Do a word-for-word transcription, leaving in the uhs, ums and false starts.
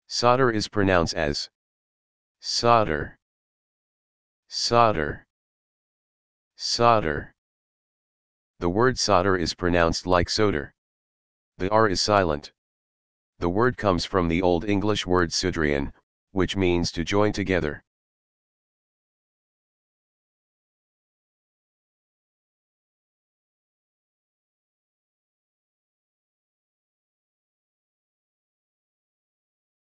Solder is pronounced as solder, solder, solder. The word solder is pronounced like sow-der. The R is silent. The word comes from the Old English word sudrian, which means to join together.